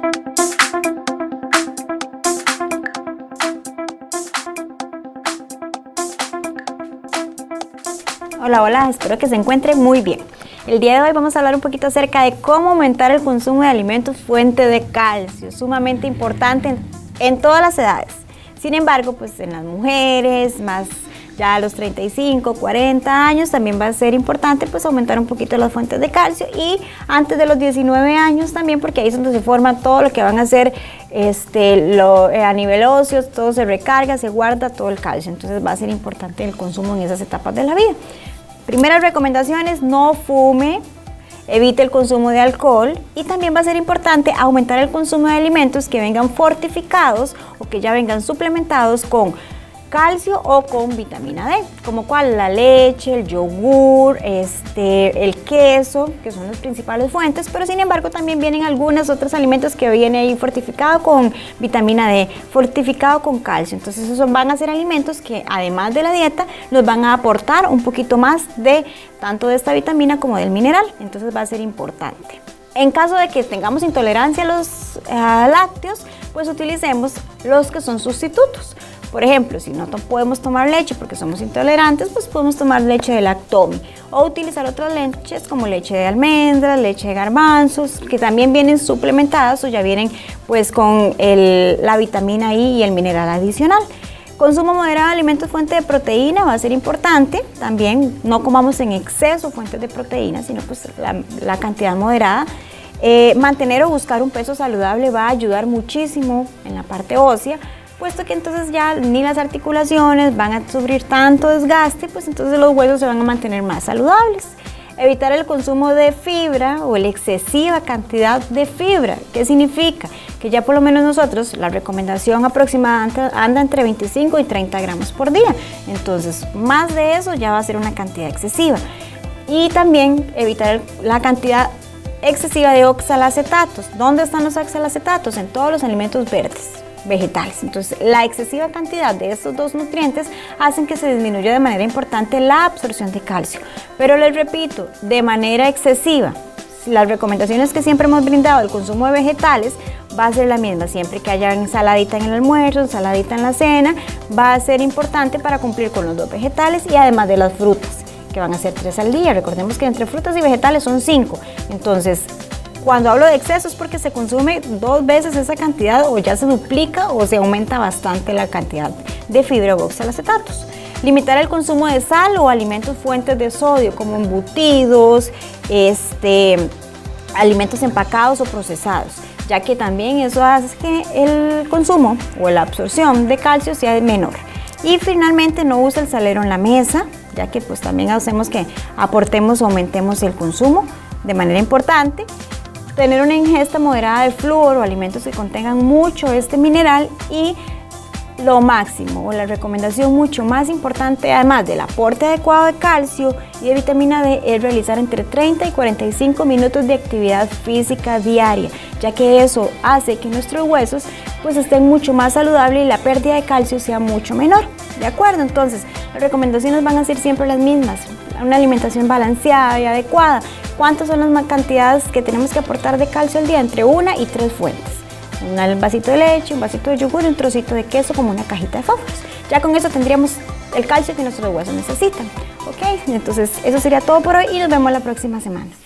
Hola, hola, espero que se encuentre muy bien. El día de hoy vamos a hablar un poquito acerca de cómo aumentar el consumo de alimentos fuente de calcio, sumamente importante en todas las edades. Sin embargo, pues en las mujeres, más ya a los 35, 40 años, también va a ser importante pues aumentar un poquito las fuentes de calcio, y antes de los 19 años también, porque ahí es donde se forma todo lo que van a hacer a nivel óseo, todo se recarga, se guarda todo el calcio. Entonces va a ser importante el consumo en esas etapas de la vida. Primeras recomendaciones: no fume, evite el consumo de alcohol, y también va a ser importante aumentar el consumo de alimentos que vengan fortificados o que ya vengan suplementados con calcio o con vitamina D, como cuál: la leche, el yogur, el queso, que son las principales fuentes, pero sin embargo también vienen algunos otros alimentos que vienen ahí fortificado con vitamina D, fortificado con calcio. Entonces esos van a ser alimentos que, además de la dieta, nos van a aportar un poquito más de tanto de esta vitamina como del mineral. Entonces va a ser importante. En caso de que tengamos intolerancia a los lácteos, pues utilicemos los que son sustitutos. Por ejemplo, si no podemos tomar leche porque somos intolerantes, pues podemos tomar leche de Lactomi, o utilizar otras leches como leche de almendras, leche de garbanzos, que también vienen suplementadas o ya vienen pues con la vitamina I y el mineral adicional. Consumo moderado de alimentos fuente de proteína va a ser importante. También no comamos en exceso fuentes de proteína, sino pues la cantidad moderada. Mantener o buscar un peso saludable va a ayudar muchísimo en la parte ósea, puesto que entonces ya ni las articulaciones van a sufrir tanto desgaste, pues entonces los huesos se van a mantener más saludables. Evitar el consumo de fibra o la excesiva cantidad de fibra. ¿Qué significa? Que ya por lo menos nosotros, la recomendación aproximada anda entre 25 y 30 gramos por día. Entonces, más de eso ya va a ser una cantidad excesiva. Y también evitar la cantidad excesiva de oxalacetatos. ¿Dónde están los oxalacetatos? En todos los alimentos verdes, vegetales. Entonces, la excesiva cantidad de estos dos nutrientes hacen que se disminuya de manera importante la absorción de calcio. Pero les repito, de manera excesiva. Las recomendaciones que siempre hemos brindado del consumo de vegetales va a ser la misma, siempre que haya ensaladita en el almuerzo, ensaladita en la cena, va a ser importante para cumplir con los dos vegetales, y además de las frutas, que van a ser 3 al día. Recordemos que entre frutas y vegetales son 5. Entonces, cuando hablo de exceso es porque se consume 2 veces esa cantidad, o ya se duplica o se aumenta bastante la cantidad de fibra o oxalacetatos. Limitar el consumo de sal o alimentos fuentes de sodio, como embutidos, alimentos empacados o procesados, ya que también eso hace que el consumo o la absorción de calcio sea menor. Y finalmente, no use el salero en la mesa, ya que pues también hacemos que aportemos o aumentemos el consumo de manera importante. Tener una ingesta moderada de flúor o alimentos que contengan mucho este mineral, y lo máximo o la recomendación mucho más importante, además del aporte adecuado de calcio y de vitamina D, es realizar entre 30 y 45 minutos de actividad física diaria, ya que eso hace que nuestros huesos pues estén mucho más saludables y la pérdida de calcio sea mucho menor. ¿De acuerdo? Entonces, las recomendaciones van a ser siempre las mismas: una alimentación balanceada y adecuada. ¿Cuántas son las cantidades que tenemos que aportar de calcio al día? Entre 1 y 3 fuentes. Un vasito de leche, un vasito de yogur y un trocito de queso, como una cajita de fósforos. Ya con eso tendríamos el calcio que nuestros huesos necesitan. ¿Ok? Entonces, eso sería todo por hoy y nos vemos la próxima semana.